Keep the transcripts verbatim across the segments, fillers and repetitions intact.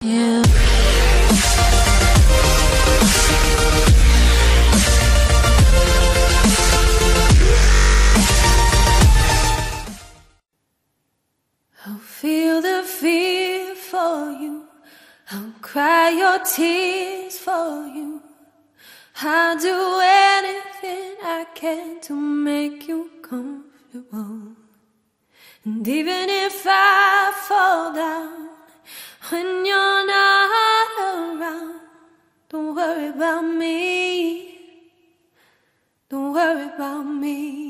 Yeah. I'll feel the fear for you. I'll cry your tears for you. I'll do anything I can to make you comfortable. And even if I fall down when you're not around, don't worry about me. Don't worry about me.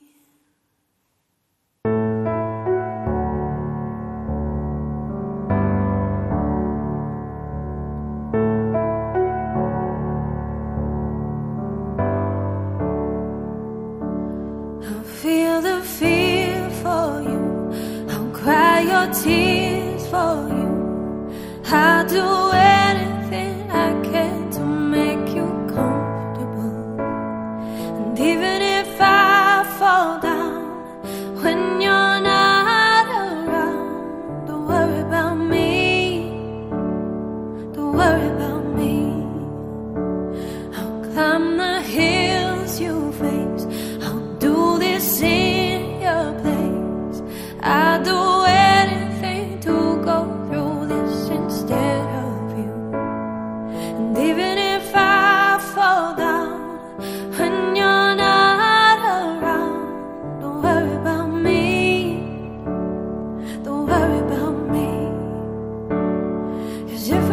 I'll feel the fear for you. I'll cry your tears for you. I'll do anything I can to make you comfortable. And even if I fall down when you're not around, don't worry about me. Don't worry about me. I'll climb the hills you face. I'll do this in your place. I'll do anything to go through this instead of you. And even if I fall down when you're not around, don't worry about me. Don't worry about me. 'Cause if